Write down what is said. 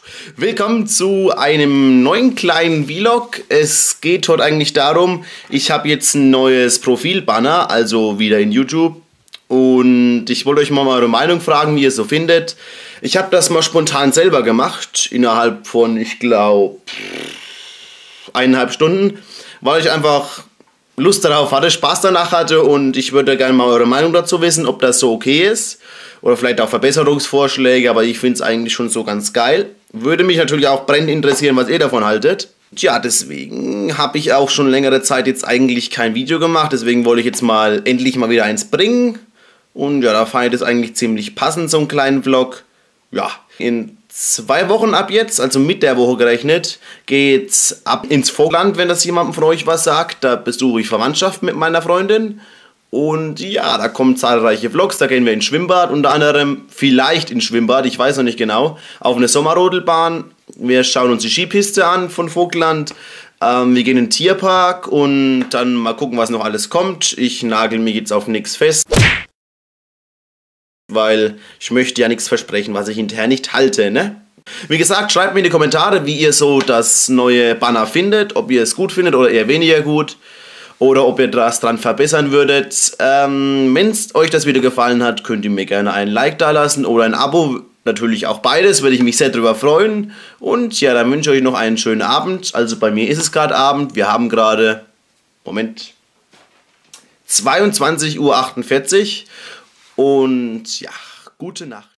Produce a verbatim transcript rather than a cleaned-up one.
Willkommen zu einem neuen kleinen Vlog. Es geht heute eigentlich darum, ich habe jetzt ein neues Profilbanner, also wieder in YouTube. Und ich wollte euch mal eure Meinung fragen, wie ihr es so findet. Ich habe das mal spontan selber gemacht, innerhalb von, ich glaube, eineinhalb Stunden, weil ich einfach Lust darauf hatte, Spaß danach hatte und ich würde gerne mal eure Meinung dazu wissen, ob das so okay ist oder vielleicht auch Verbesserungsvorschläge, aber ich finde es eigentlich schon so ganz geil. Würde mich natürlich auch brennend interessieren, was ihr davon haltet. Tja, deswegen habe ich auch schon längere Zeit jetzt eigentlich kein Video gemacht, deswegen wollte ich jetzt mal endlich mal wieder eins bringen. Und ja, da fand ich das eigentlich ziemlich passend, so einen kleinen Vlog. Ja, in zwei Wochen ab jetzt, also mit der Woche gerechnet, geht's ab ins Vogtland, wenn das jemandem von euch was sagt. Da besuche ich Verwandtschaft mit meiner Freundin. Und ja, da kommen zahlreiche Vlogs, da gehen wir ins Schwimmbad, unter anderem vielleicht ins Schwimmbad, ich weiß noch nicht genau, auf eine Sommerrodelbahn. Wir schauen uns die Skipiste an von Vogtland. Ähm, wir gehen in den Tierpark und dann mal gucken, was noch alles kommt. Ich nagel mich jetzt auf nichts fest, weil ich möchte ja nichts versprechen, was ich hinterher nicht halte, ne? Wie gesagt, schreibt mir in die Kommentare, wie ihr so das neue Banner findet, ob ihr es gut findet oder eher weniger gut oder ob ihr das dran verbessern würdet. Ähm, wenn euch das Video gefallen hat, könnt ihr mir gerne ein Like da lassen oder ein Abo, natürlich auch beides, würde ich mich sehr darüber freuen. Und ja, dann wünsche ich euch noch einen schönen Abend. Also bei mir ist es gerade Abend, wir haben gerade, Moment, zweiundzwanzig Uhr achtundvierzig. Und ja, gute Nacht.